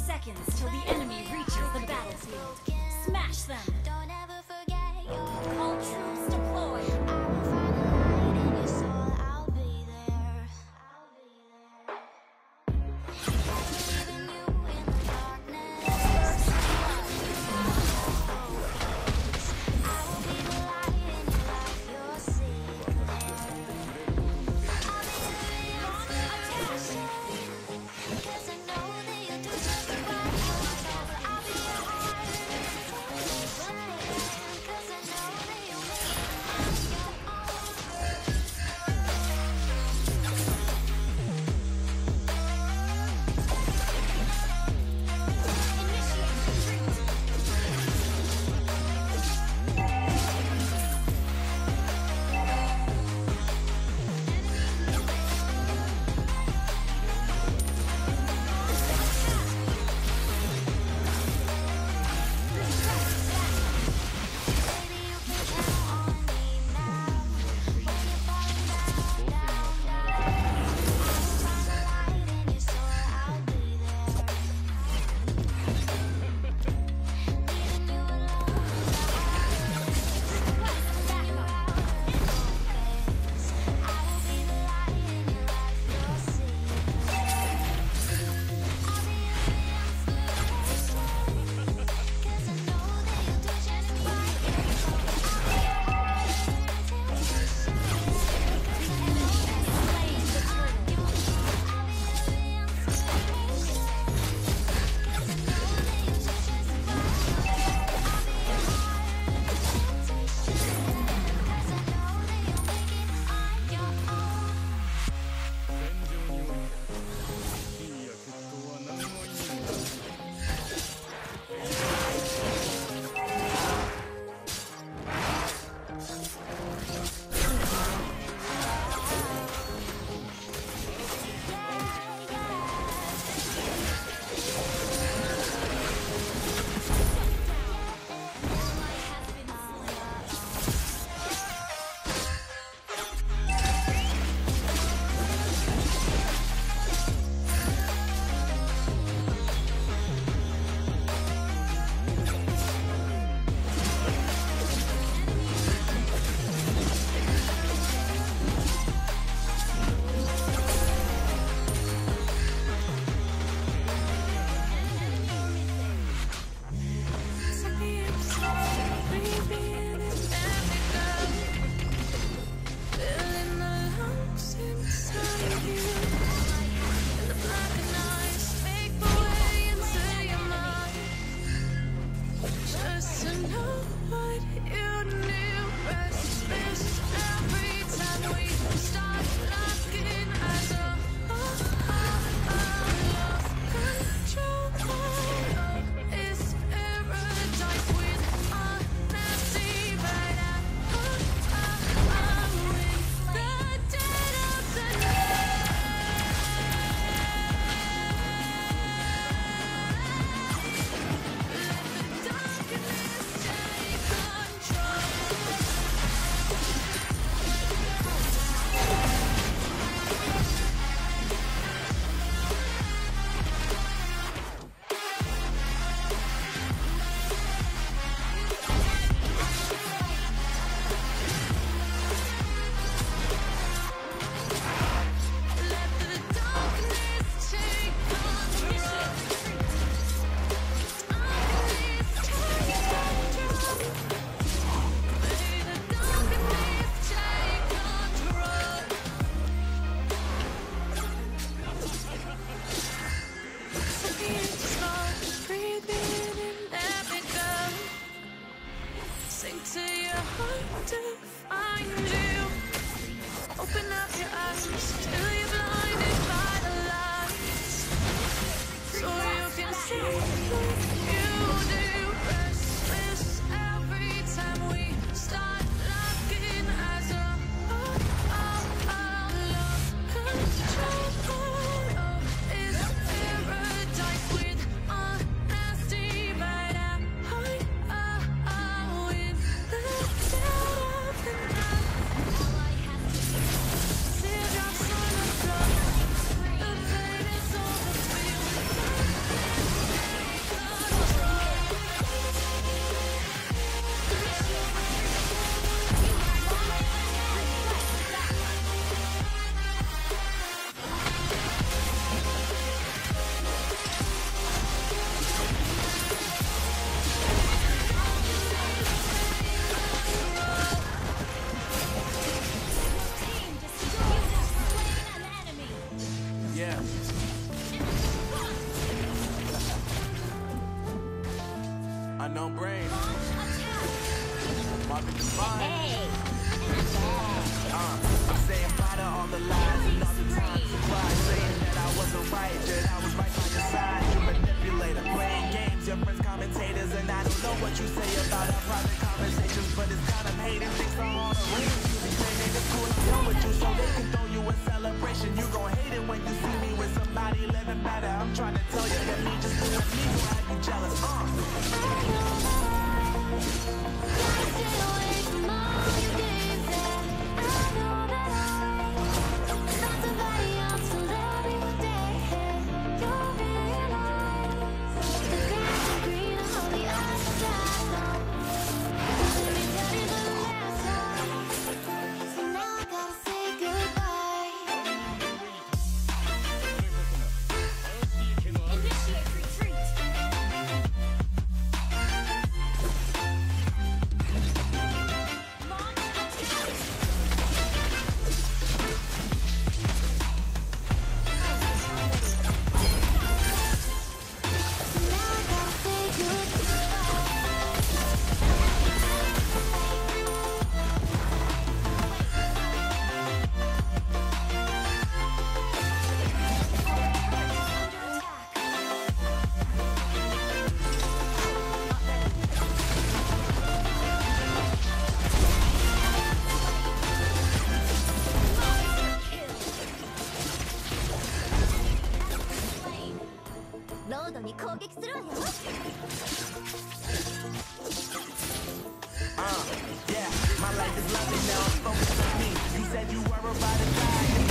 seconds till the enemy reaches the battlefield. Smash them! All troops deploy! Yeah. Unknown brain. Marvin Divine. Hey. I'm saying bye to all the lies and all the times you cried, saying that I wasn't right, that I was right by your side. You manipulator, playing games, your friends commentators, and I don't know what you say about our private conversations, but it's kind of hating. Thanks for all the rings you be saying. It's cool, I'm done with you, so they can throw you a celebration. You gon' hate it when you see me with somebody living better. I'm trying to tell you that me just doing me will have you jealous. Initiate retreat. Launch attack. Yeah, my life is lovely now, I'm focused on me. You said you were about to die.